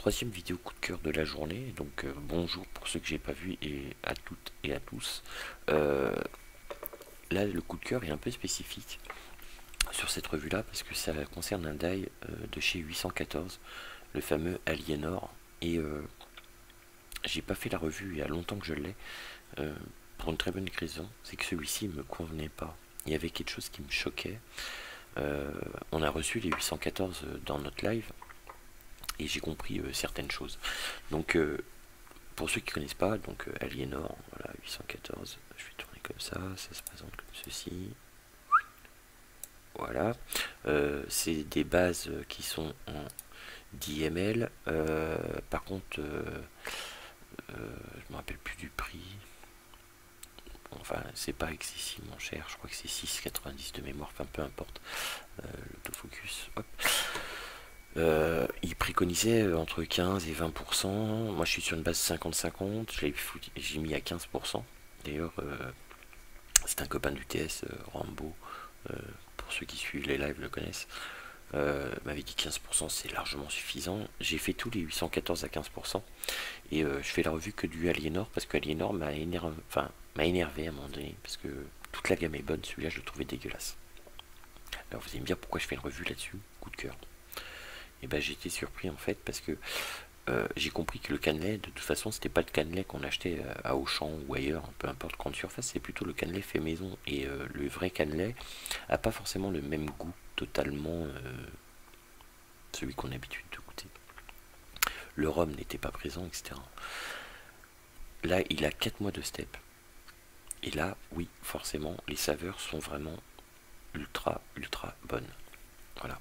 troisième vidéo coup de cœur de la journée, donc bonjour pour ceux que j'ai pas vu et à toutes et à tous. Là le coup de cœur est un peu spécifique sur cette revue là parce que ça concerne un die de chez 814, le fameux Aliénor, et j'ai pas fait la revue il y a longtemps que je l'ai, pour une très bonne raison, c'est que celui-ci me convenait pas, il y avait quelque chose qui me choquait. On a reçu les 814 dans notre live et j'ai compris certaines choses. Donc pour ceux qui connaissent pas, donc Aliénor, voilà, 814, je vais tourner comme ça se présente comme ceci. Voilà, c'est des bases qui sont en 10 ml. Par contre, je me rappelle plus du prix. Enfin, c'est pas excessivement cher, je crois que c'est 6,90 de mémoire, enfin peu importe. L'autofocus, hop. Il préconisait entre 15 et 20%. Moi je suis sur une base 50-50, j'ai mis à 15%. D'ailleurs, c'est un copain du TS, Rambo, pour ceux qui suivent les lives le connaissent, m'avait dit 15%, c'est largement suffisant. J'ai fait tous les 814 à 15%, et je fais la revue que du Aliénor, parce que Aliénor m'a énervé à un moment donné, parce que toute la gamme est bonne, celui-là je le trouvais dégueulasse. Alors vous allez me dire pourquoi je fais une revue là-dessus, coup de cœur. Et ben j'ai été surpris en fait, parce que j'ai compris que le cannelé, de toute façon, c'était pas le cannelé qu'on achetait à Auchan ou ailleurs, peu importe grande surface, c'est plutôt le cannelé fait maison. Et le vrai cannelé a pas forcément le même goût, totalement celui qu'on a l'habitude de goûter. Le rhum n'était pas présent, etc. Là, il a 4 mois de step. Et là, oui, forcément, les saveurs sont vraiment ultra, ultra bonnes. Voilà.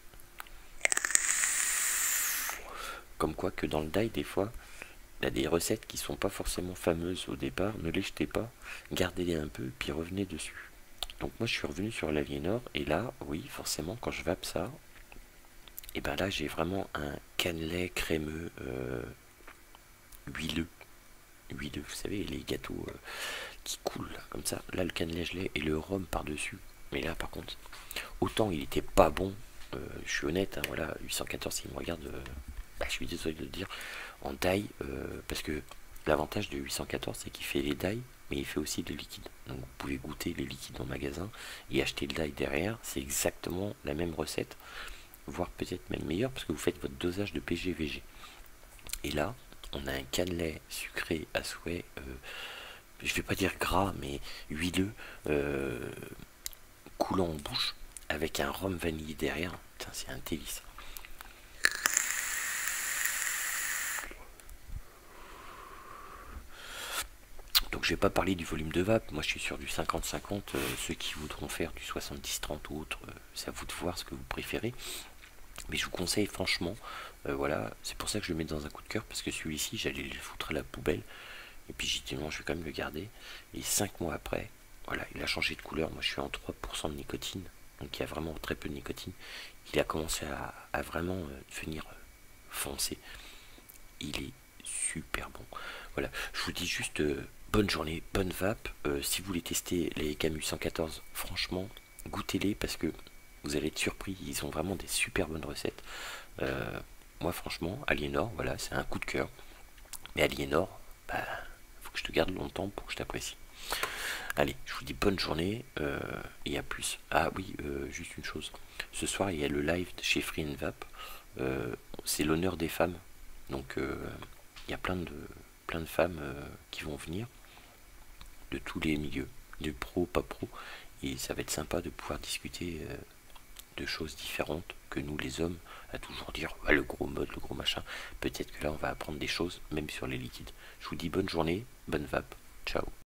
Comme quoi que dans le die, des fois, il y a des recettes qui sont pas forcément fameuses au départ, ne les jetez pas, gardez-les un peu, puis revenez dessus. Donc moi je suis revenu sur l'Aliénor, et là, oui, forcément, quand je vape ça, et ben là j'ai vraiment un cannelé crémeux, huileux. Huileux, vous savez, les gâteaux qui coulent là, comme ça. Là le cannelé je l'ai, et le rhum par-dessus. Mais là par contre, autant il était pas bon, je suis honnête, hein, voilà, 814 s'il me regarde, je suis désolé de le dire, en die, parce que l'avantage de 814 c'est qu'il fait les die, mais il fait aussi les liquides. Donc vous pouvez goûter les liquides en magasin et acheter le die derrière, c'est exactement la même recette, voire peut-être même meilleur, parce que vous faites votre dosage de PG-VG. Et là, on a un cannelé sucré à souhait, je vais pas dire gras, mais huileux, coulant en bouche, avec un rhum vanillé derrière. Putain, c'est un délice. Donc je vais pas parler du volume de vape, moi je suis sur du 50-50, ceux qui voudront faire du 70-30 ou autre, c'est à vous de voir ce que vous préférez. Mais je vous conseille franchement, voilà, c'est pour ça que je le mets dans un coup de cœur, parce que celui-ci j'allais le foutre à la poubelle, et puis j'ai dit non, je vais quand même le garder. Et 5 mois après, voilà, il a changé de couleur, moi je suis en 3% de nicotine, donc il y a vraiment très peu de nicotine. Il a commencé à vraiment devenir foncé, il est super bon. Voilà, je vous dis juste bonne journée, bonne vape. Si vous voulez tester les Camus 114, franchement, goûtez-les, parce que vous allez être surpris, ils ont vraiment des super bonnes recettes. Moi franchement, Aliénor, voilà, c'est un coup de cœur. Mais Aliénor, bah, faut que je te garde longtemps pour que je t'apprécie. Allez, je vous dis bonne journée, et à plus. Ah oui, juste une chose. Ce soir, il y a le live chez Free and Vape. C'est l'honneur des femmes. Donc, il y a plein de femmes qui vont venir de tous les milieux, de pro, pas pro. Et ça va être sympa de pouvoir discuter de choses différentes que nous, les hommes, à toujours dire ah, le gros mode, le gros machin. Peut-être que là, on va apprendre des choses, même sur les liquides. Je vous dis bonne journée, bonne vape. Ciao.